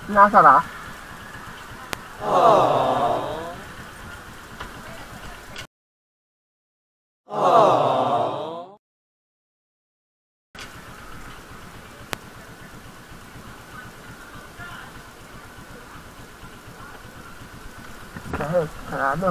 Nasara? Sarado.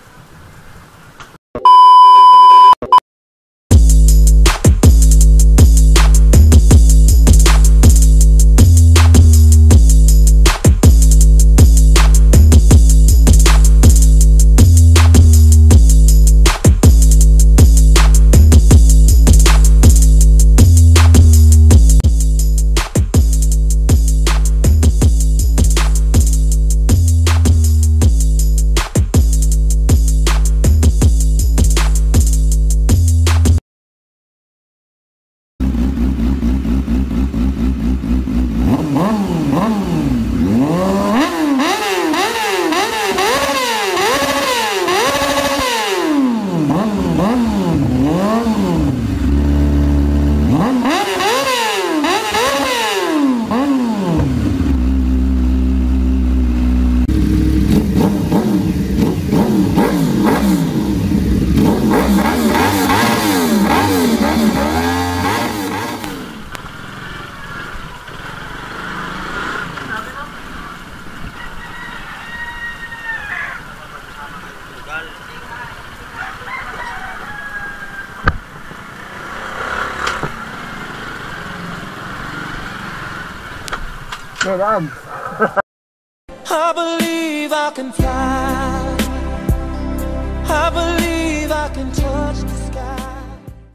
Kailan? I believe I can fly. I believe I can touch the sky.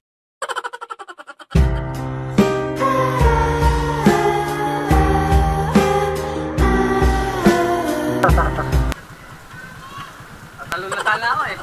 Talo na sana ako eh.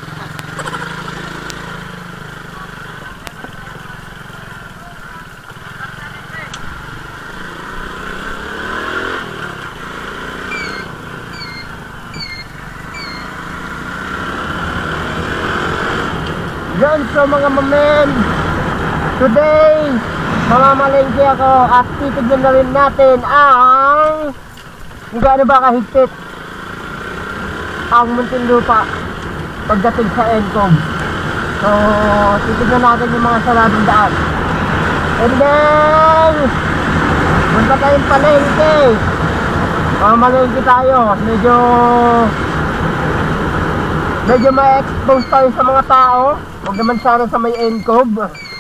Yan, so mga mamen, today mamamalengke ako at titignan na rin natin ang kung gaano ba kahigpit ang Muntinlupa pagdating sa Encom. So titignan natin yung mga saradong daan, and then punta tayong palengke. Mamamalengke tayo, medyo ma-expose tayo sa mga tao. Huwag naman sana sa may Encom.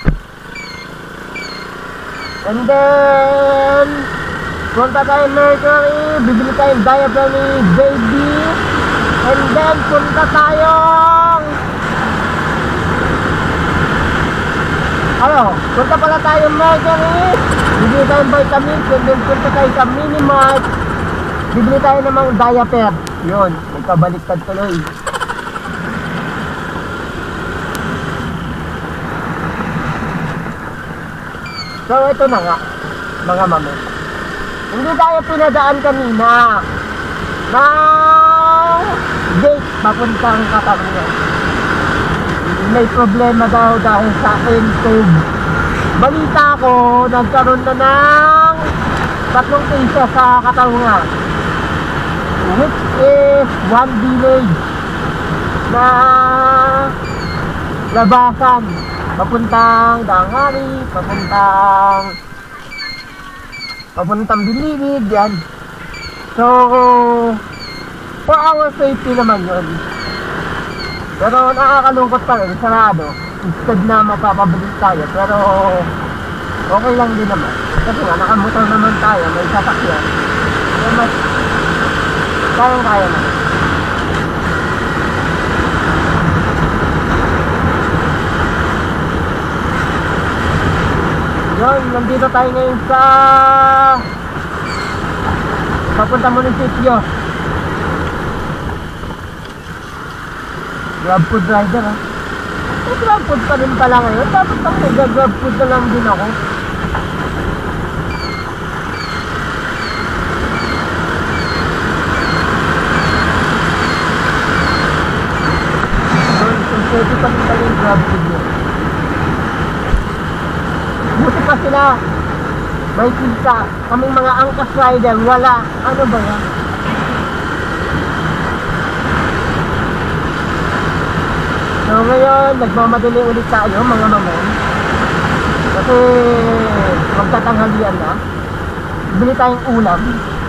And then punta tayo Mercury, bibili tayong diaper ni baby. And then punta tayong punta pala tayong Mercury, bibili tayong vitamins. And then punta tayo sa Minimart, bibili tayo ng mga diaper. Yun, magkabaliktad tuloy. So ito na nga mga mami, hindi tayo pinadaan kanina ng gate papuntang Katarungan. May problema daw dahil sa Encom. Balita ko, nagkaroon na ng 3 cases sa Katarungan, which is 1 village na labasan papuntang Dangari, papuntang Bilibid, yan. So for our safety naman yun, pero nakakalungkot pa rin, sarado. Instead na mapapabilis tayo, pero okay lang din naman kasi nga nakamotor naman tayo, may sasakyan, so mas kaya naman. Yun, nandito tayo ngayon sa papunta munisipyo. Grab food rider ha. Grab food pa rin pala ngayon. Dapat ako nag-grab food na lang din ako. So pwede pa rin pala yung grab food yun. Buti pa sila. may kita. Kaming mga angkas rider, wala. Ano ba yan? So ngayon, nagmamadali ulit tayo mga mamon. Kasi magtatanghalian na. Bili tayong ulam.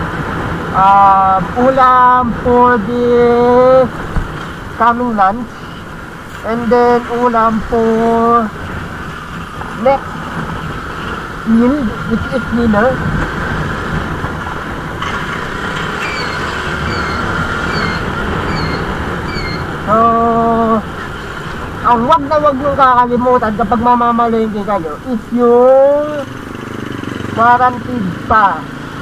Ulam for the coming lunch. And then ulam for next meal, which is dinner. So, ang wag na wag nyo kakalimutan kapag mamamalengke kayo is yung warranty pa.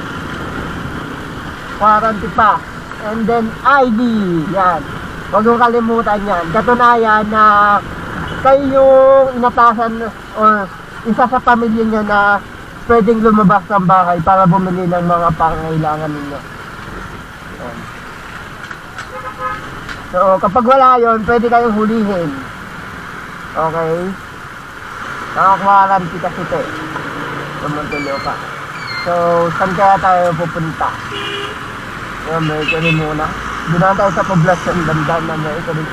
Warranty pa. And then ID. Yan. Huwag nyo kalimutan yan. Katunayan na kayo yung inatasan or isa sa pamilya nyo na pwedeng lumabas ng bahay para bumili ng mga pangangailangan ninyo. Yan. So, kapag wala yun, pwede kayong hulihin. Okay? Nakakwarranty kasi ito eh. Tumuntulo pa. So, saan kaya tayo pupunta? Yung Mercury muna. Doon na tayo sa poblasyon. Damdam na Mercury.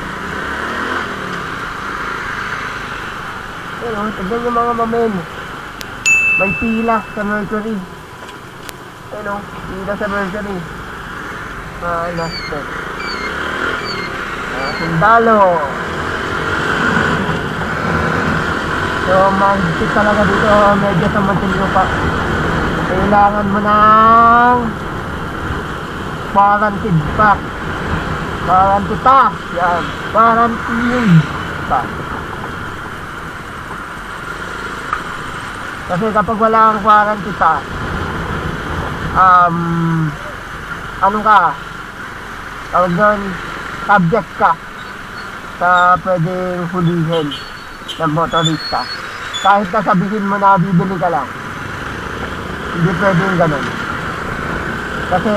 Pero, tignan yung mga mamen. May pila sa Mercury. Ano? Pila sa Mercury. Nasty. Sundalo. So, mahigpit talaga dito. Medyo sa Muntinlupa. Kailangan mo ng warranty pack. Warranty pack. Yan. Warranty pack. Kasi kapag wala ang warranty pack, ano ka? Tawag doon, subject ka sa pwedeng hulihin ng motorista. Kahit na sabihin mo na bibili ka lang, hindi pwedeng ganun. Kasi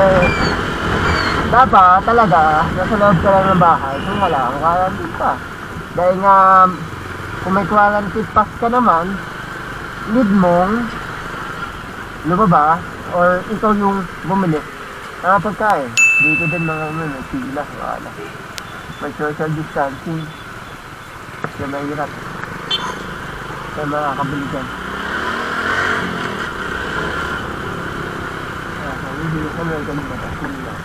dapat talaga nasa loob ka lang ng bahay kung wala ang warranty pass. Dahil nga kung may warranty pass ka naman, need mong lumabas or ikaw yung bumili ng pagkain. Dito din mga may pila, wala. May social distancing. Kaya mahirap. Kaya makakabili dyan. Hindi sa American ba ito?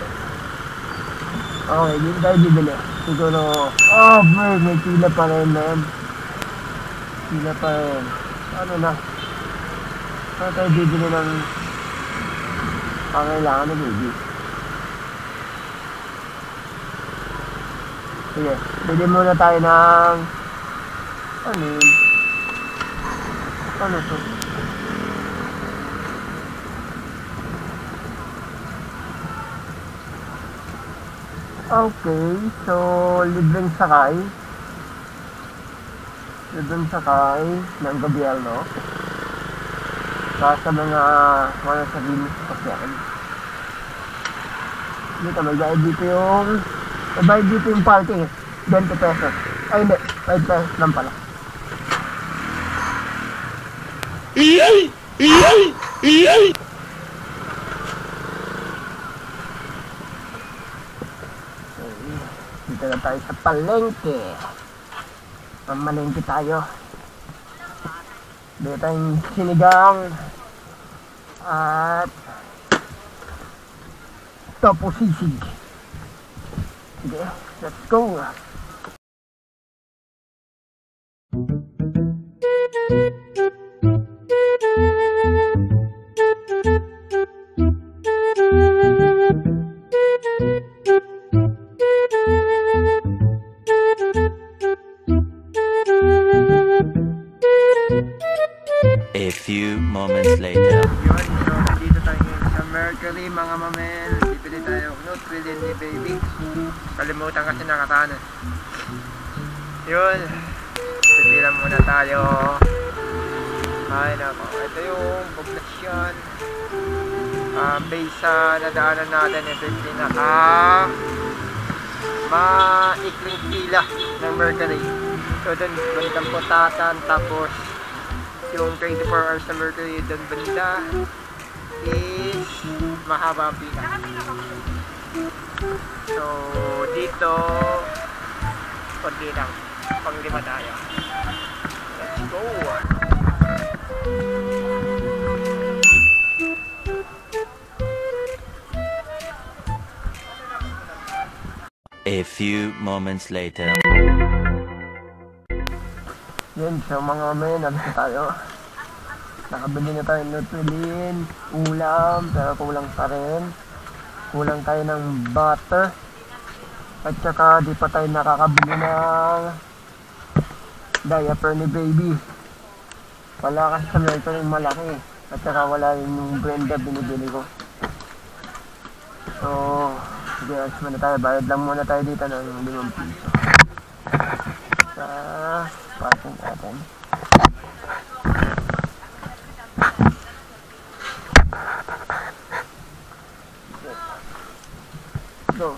Okay, dito tayo bibili. Siguro, may pila pa rin, man. Pila pa rin. Ano na? Saan tayo bibili ng pangailangan na baby? Sige, bili muna tayo ng ano yun? Ano to? Okay, so libreng sakay ng gobyerno sa mga sarili sasakyan. Dito may bayad dito yung parking, 20 pesos. Ay hindi, 5 pesos lang pala. Dito na tayo sa palengke. Mamalengke tayo. Dito tayong sinigang at topo sisig. Sige, let's go. A few moments later. Yun, so dito tayo sa Mercury mga mamel. Bibili tayo Nutrilin ni baby. Kalimutan kasi nakatana. Yun, pipila muna tayo. Ay nako, ito yung poblasyon. Based sa nadaanan natin, ito yung pinaka maikling pila ng Mercury. So dun, bandang Putatan, tapos yung 24 hours na Mercury doon banda is mahaba ang pila. So dito konti lang, pang 5 tayo. Let's go! A few moments later. Yun, so mga mamaya, nabis na tayo. Nakabili na tayo ng Nutrilin, ulam, pero kulang pa rin. Kulang tayo ng butter. At saka di pa tayo nakakabili ng diaper ni baby. Wala kasi sa Mercury yung malaki. At saka wala yung Brenda binibili ko. So, sige, alis muna tayo. Bayad lang muna tayo dito ng 5 piso. Sa parking natin. Go.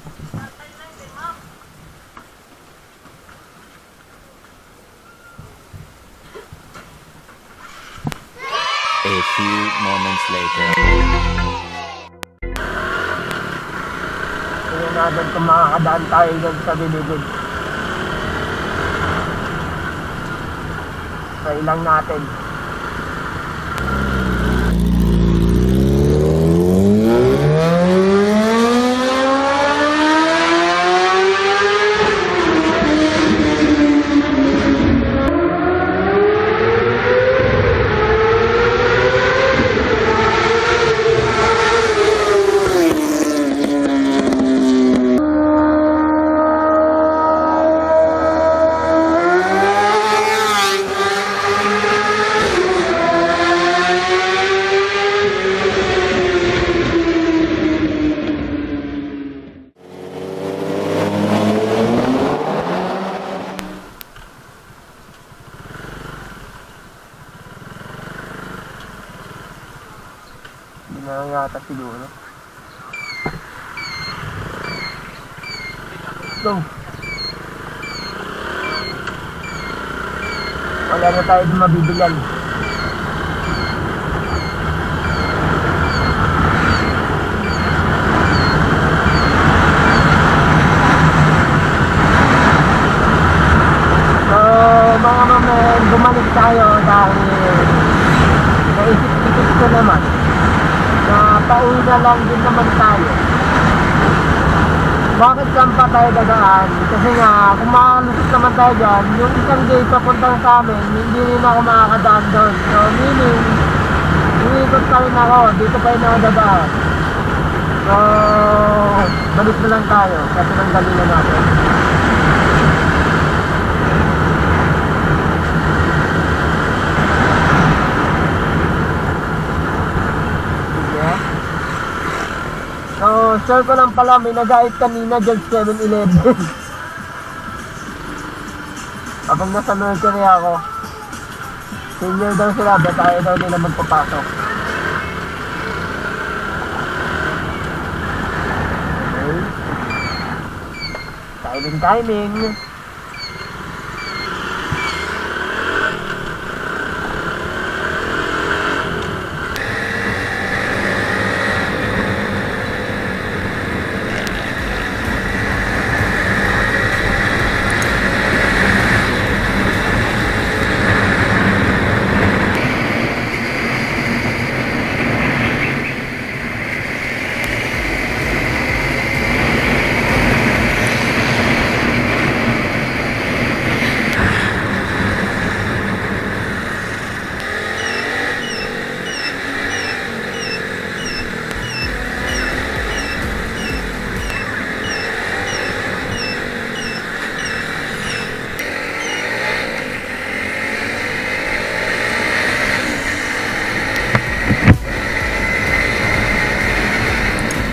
A few moments later. Tingnan natin kung makakadaan tayo dyan sa biligid. Try lang natin. Hindi na lang yata siguro. Go! Wala na tayo din mabibilan. So, mga mamen, bumalik tayo dahil naisip-isip ko naman na pauwi na lang din naman tayo. Bakit saan pa tayo dadaan? Kasi nga, kung makalusot naman tayo dyan, yung isang gate papuntang sa amin, hindi rin ako makakadaan doon. So, meaning, umiikot pa rin ako, dito pa rin ako dadaan. So, balik na lang tayo, kasi nanggalin na natin. So, sure ko lang pala, may nagait kanina dyan 7-Eleven. Habang nasa Mercury ako, senior daw sila, ba tayo daw nila magpapasok. Okay. Timing.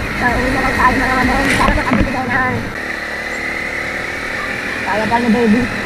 Kaya pa ni baby.